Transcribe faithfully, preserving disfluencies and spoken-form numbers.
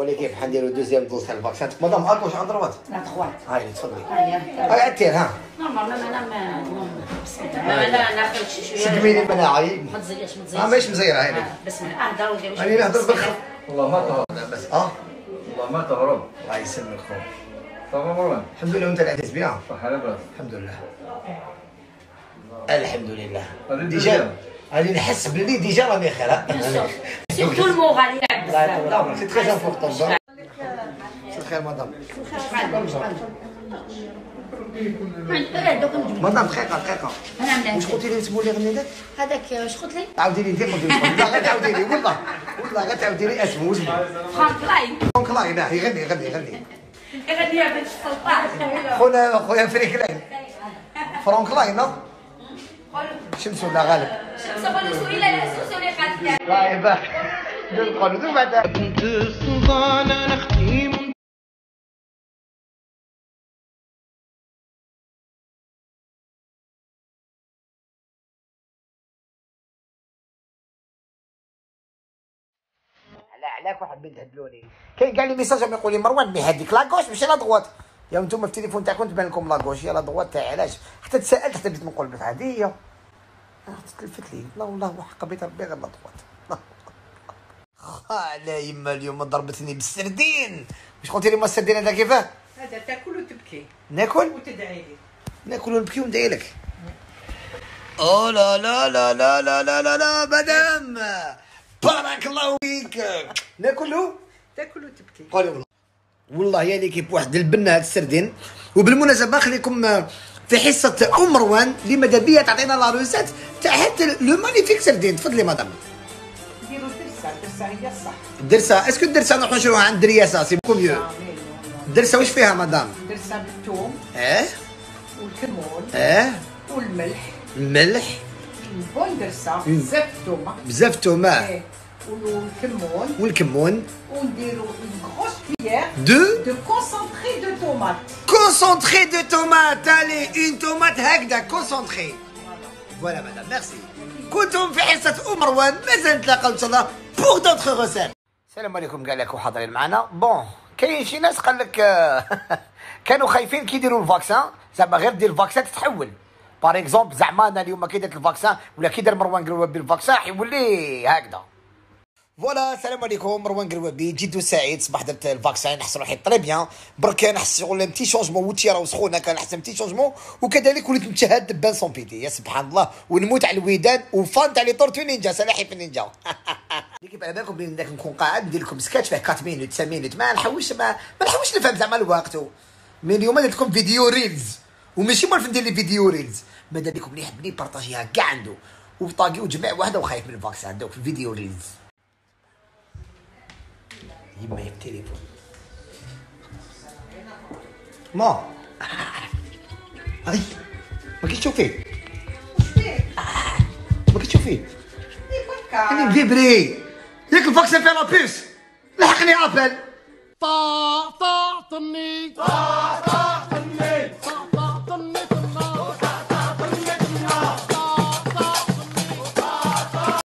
ولكن بحال نديرو دوزيام دوز تاع الفاكسان. مدام اكوش على ضربات؟ لا تخوات. هاي تفضلي. هيا. هاي أتير ها. نورمال ما ما ما لا ناخذ شي شويه. سد ميني المناعة. ما تزيرش ما تزيرش. اه ماشي مزيرة هاي. بسم الله اهدر وديروا هاني نهضر بالخ. والله ما تهرب. لا بس اه. والله ما تهرب. الله يسلمك خو. صافا مروان. الحمد لله وانت العزيز بها. صحة لاباس. الحمد لله. الحمد لله. هذه ديجا هاني نحس بلي ديجا راني خير. سيرتو الموغال يلعب بزاف. سي تري امبورطون. مساء الخير مدام. مدام دقيقة دقيقة. واش قلتي لي اسمو اللي غني لك؟ هذاك اش قلت لي؟ عاودي لي انت قلتي لي لا غير تعاودي لي والله والله غير تعاودي لي اسمه اسمه فرانك لاين. فرانك لاين لا يغني يغني يغني يغنيها بنت السلطان. خونا خويا فريك لاين فرانك لاين شمس ولا غالب؟ شمس ولا سويلة لا سوسو اللي قالت لا يباح نقولوا ذو بعدا كنت السلطان انا ختيم. على علاك واحد بنت هدلوني كاين كاع لي ميساج يقول لي مروان مي هذيك لاكوش ماشي لا دغوات يا نتوما في التليفون تاعكم تبان لكم لاكوش يا لا دغوات تاع علاش حتى تسالت حتى بديت نقول بنت عاديه تلفت لي لا والله وحق بيت ربي غير لا دغوات لا يما اليوم ضربتني بالسردين واش قلتي لي ما السردين هذا كيفاه هذا تاكل وتبكي ناكل وتدعي لي ناكل ونبكي وندعي لك او لا لا لا لا لا لا لا لا مدام بارك الله فيك ناكلو تاكل وتبكي قولي والله والله يا ليكيب واحد البنه هاد السردين وبالمناسبه خليكم في حصه ام مروان اللي ماذا بيا تعطينا لا روسات تاع هاد لو مانيفيك سردين تفضلي مدام نديرو الدرسه الدرسه هي الصح الدرسه اسكو الدرسه نروحو نشروها عند درياسه سي بوكو ميو الدرسه واش فيها مدام الدرسه بالثوم اه والكمون اه والملح الملح بون درسه بزاف الثومه بزاف تومه إيه. والكمون والكمون ونديرو اون غروس كويير دو دو كونسونطري دو تومات كونسونطري دو تومات الي اون تومات هكذا كونسونطري فوالا مدام ميرسي كنتم في حصه ام مروان مازال نتلاقاو ان شاء الله بوغ دوطخ روسيت السلام عليكم كاع لكم حاضرين معنا بون كاين شي ناس قال لك كانوا خايفين كي يديروا الفاكسان زعما غير دير الفاكسان تتحول باغ اكزومبل زعما انا اليوم كي درت الفاكسان ولا كي دار مروان قروبي الفاكسان حيولي هكذا فوالا السلام عليكم مروان قروبي جد سعيد صباح درت الفاكسان نحس روحي طري بيان برك نحس شغل بتي شونجمون وتي راه سخونه كان نحس بتي شونجمون وكذلك وليت متشهد بان سون بيتي يا سبحان الله ونموت على الودان وفان تاع لي طورتو نينجا سلاحف النينجا كيف على بالكم بلي داك نكون قاعد ندير لكم سكاتش فيه أربعة مينوت خمسة مينوت ما نحوش ما, ما نحوش نفهم زعما الوقت من اليوم درت لكم فيديو ريلز وماشي مالف ندير لي فيديو ريلز ماذا بكم اللي يحبني بارطاجيها كاع عنده وطاقي وجماع واحده وخايف من الفاكسان دوك في الفيديو ريلز يما في التليفون ما هاي ما كي تشوفيه ما كي تشوفيه راني مفيبري ياك الفاكسان فيه لابيس لحقني ابل طا طا طني طا طا